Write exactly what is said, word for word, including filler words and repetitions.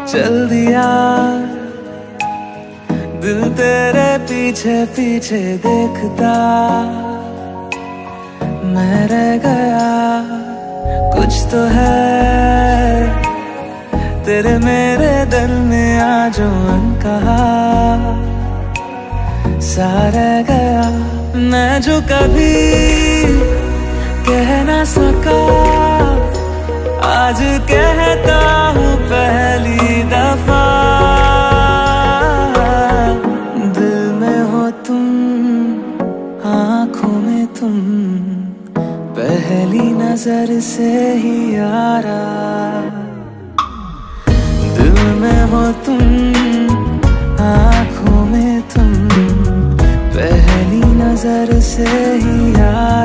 चल दिया दिल तेरे पीछे पीछे देखता, मैं रह गया कुछ तो है तेरे मेरे दिल में आज अनकहा सा रह गया। मैं जो कभी कह ना सका आज कहता हूँ पहली दफा। दिल में हो तुम, आँखों में तुम, पहली नजर से ही यारा। दिल में हो तुम, आँखों में तुम, पहली नजर से ही यारा।